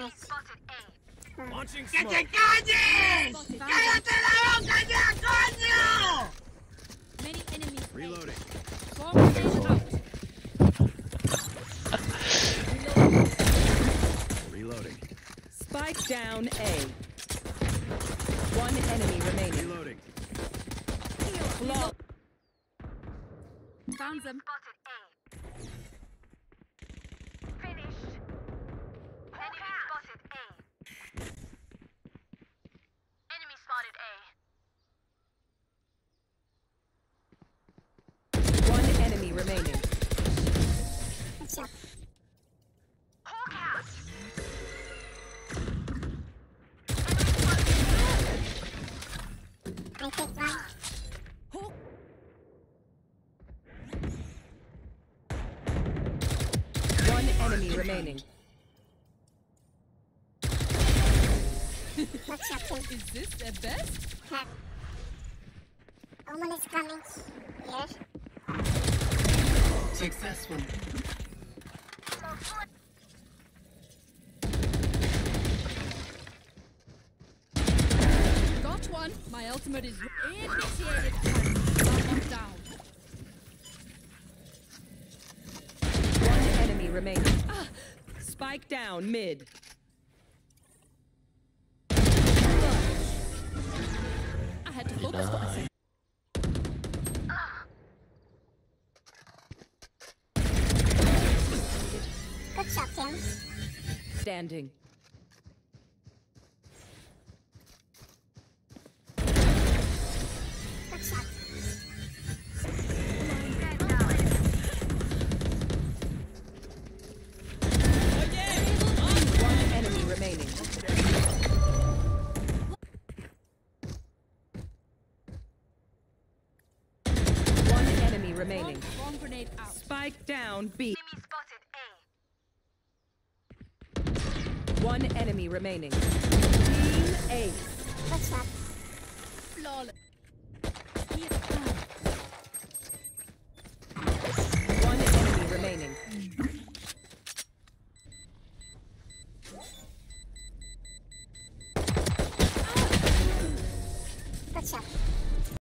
Launching ¡Que smoke. te calles! ¡Cállate la boca ya, coño! Many enemies. Reloading. Bomb grenade out. Reloading. Spike down A. One enemy remaining. Reloading. Flaw. Found them. One enemy remaining. One enemy remaining. Is this the best? Someone is coming here. Successful. Got one. My ultimate is initiated. Someone down. One enemy remaining. Spike down mid. I had to focus for a second. Good shot, Tim. Standing. Good shot. One enemy remaining. One enemy remaining. Bomb grenade out. Spike down B. One enemy remaining.